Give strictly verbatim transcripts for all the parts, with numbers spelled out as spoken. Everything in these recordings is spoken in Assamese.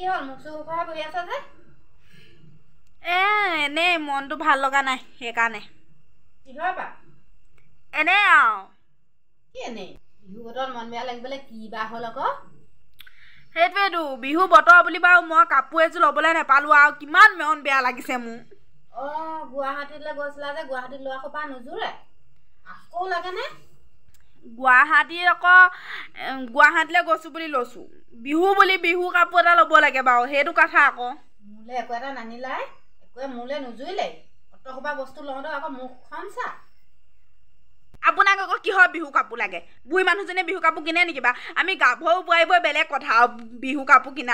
কি হ'ল মুছু ঘৰ বহি আছা যে এ এনে মনটো ভাল লগা নাই সেইকাৰণে কিহৰ পা এনে আও কি এনে বিহু বতৰ মন বেয়া লাগিবলে কি বা হ'ল আকৌ সেইটোৱেতো বিহু বতৰ বুলি বাৰু মই কাপোৰ এযোৰ ল'বলৈ নাপালোঁ আৰু কিমান মন বেয়া লাগিছে মোৰ অঁ গুৱাহাটীলৈ গৈছিলা যে গুৱাহাটীত লোৱা সোপা নোজোৰে আকৌ লাগেনে গুৱাহাটীত আকৌ গুৱাহাটীলৈ গৈছোঁ বুলি লৈছোঁ বিহু বুলি বিহু কাপোৰ এটা ল'ব লাগে বাৰু সেইটো কথা আকৌ মোলৈ একো এটা নানিলাই একোৱে মোলৈ নোজুৰিলেই অত সোপা বস্তু লওঁতে আকৌ মুখখন চা আপোনাক আকৌ কিহৰ বিহু কাপোৰ লাগে বুঢ়ী মানুহজনীয়ে বিহু কাপোৰ কিনে নেকি বা আমি গাভৰু বোৱাৰী বোৰে বেলেগ কথা বিহু কাপোৰ কিনা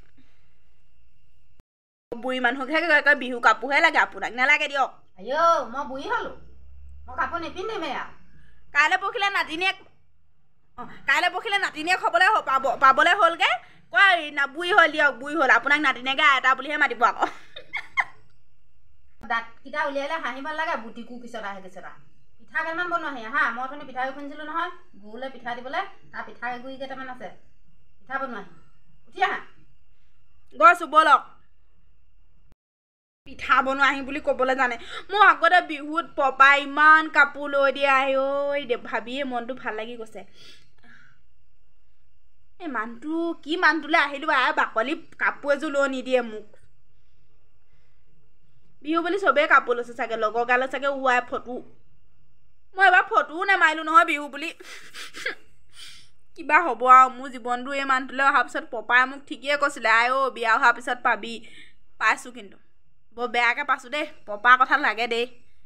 বুঢ়ী মানুহকহে কয় বিহু কাপোৰহে লাগে আপোনাক নালাগে দিয়ক আইও মই বুঢ়ী হ'লোঁ মই কাপোৰ নিপিন্ধিমেই আৰু কাইলৈ পৰহিলৈ নাতিনীয়েক অঁ কাইলৈ পৰহিলৈ নাতিনীয়েক হ'বলৈ পাব পাবলৈ হ'লগৈ কয় না বুঢ়ী হ'ল দিয়ক বুঢ়ী হ'ল আপোনাক নাতিনীয়েকে আইতা বুলিহে মাতিব আকৌ দাঁতকেইটা উলিয়ালে হাঁহিব লাগে বুটিকো পিছত আহে পিছত আহে পিঠা কেইটামান বনোৱাহি হা মই অথনি পিঠাগুড়ি খুন্দিছিলোঁ নহয় গৰুলৈ পিঠা দিবলৈ তাৰ পিঠাগুড়ি কেইটামান আছে পিঠা বনোৱাহি উঠি আহা গৈছোঁ ব'লক পিঠা বনোৱাহি বুলি ক'বলৈ জানে মোৰ আগতে বিহুত পপাই ইমান কাপোৰ লৈ দিয়ে আহি ঐ ভাবিয়ে মনটো ভাল লাগি গৈছে এই মানুহটো কি মানুহটোলৈ আহিলোঁ আই বাকলি কাপোৰ এযোৰ লৈ নিদিয়ে মোক বিহু বুলি চবেই কাপোৰ লৈছে চাগে লগৰ গালে চাগে উৱাই ফটো মই এবাৰ ফটোও নামাৰিলোঁ নহয় বিহু বুলি কিবা হ'ব আৰু মোৰ জীৱনটো এই মানুহটোলৈ অহাৰ পিছত পপাই মোক ঠিকেই কৈছিলে আই অ' বিয়া অহাৰ পিছত পাবি পাইছোঁ কিন্তু বৰ বেয়াকৈ পাইছোঁ দেই পপাৰ কথা লাগে দেই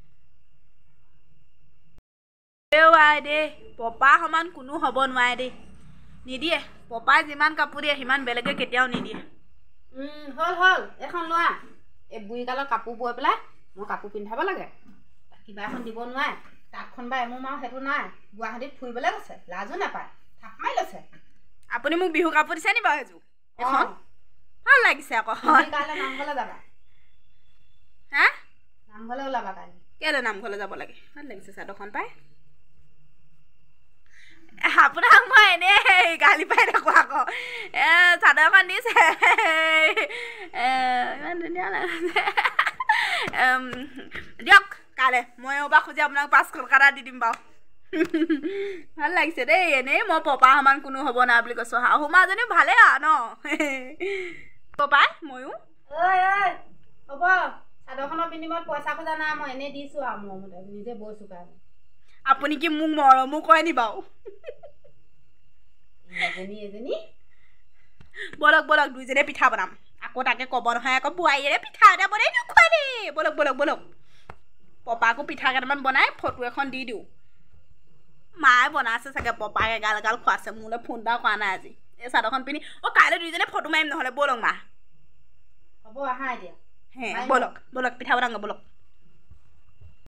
দেও আই দেই পপাৰ সমান কোনো হ'ব নোৱাৰে দেই নিদিয়ে পপাই যিমান কাপোৰ দিয়ে সিমান বেলেগে কেতিয়াও নিদিয়ে হ'ল হ'ল এখন লোৱা এই বুঢ়ীকালৰ কাপোৰ বৈ পেলাই মই কাপোৰ পিন্ধাব লাগে কিবা এখন দিব নোৱাৰে তাঁতখন বা এমুৰ মাৰো সেইটো নাই গুৱাহাটীত ফুৰিবলৈ গৈছে লাজো নাপায় থাপ মাৰি লৈছে আপুনি মোক বিহু কাপোৰ দিছে নি বাৰু সেইযোৰ এখন ভাল লাগিছে আকৌ কাইলৈ নামঘৰলৈ যাবা হা নামঘৰলৈ ওলাবা কাইলৈ কেলৈ নামঘৰলৈ যাব লাগে ভাল লাগিছে চাদৰখন পাই আপোনাক মই এনেই গালি পাই থাকোঁ আকৌ এ চাদৰখন দিছে ইমান ধুনীয়া লাগিছে দিয়ক কাইলৈ মই এবাৰ খুজি আপোনাক পাঁচশ টকা এটা দি দিম বাৰু ভাল লাগিছে দেই এনেই মই পপা সমান কোনো হ'ব নাই বুলি কৈছোঁ শাহু মাজনীও ভালেই আৰু ন পপাই ময়ো ঐ ঐ হ'ব চাদৰখনৰ বিনিময়ত পইচা খোজা নাই মই এনেই দিছোঁ আৰু মোৰ মতে নিজে বৈছোঁ কাৰণে আপুনি কি মোক মৰমো কয় নি বাৰু এজনী এজনী বলক বলক দুইজনীয়ে পিঠা বনাম আকৌ তাকে ক'ব নহয় আকৌ বোৱাৰীৰে পিঠা এটা বনাই নোখোৱা দেই বলক বলক বলক পপাকো পিঠা কেইটামান বনাই ফটো এখন দি দিওঁ মায়ে বনাইছে চাগে পপাক এগাল এগাল খোৱাইছে মোলৈ ফোন এটাও কৰা নাই আজি এই চাদৰখন পিন্ধি অঁ কাইলৈ দুইজনীয়ে ফটো মাৰিম নহ'লে বলক মা হ'ব আহা এতিয়া হে বলক বলক পিঠা বনাওঁগৈ বলক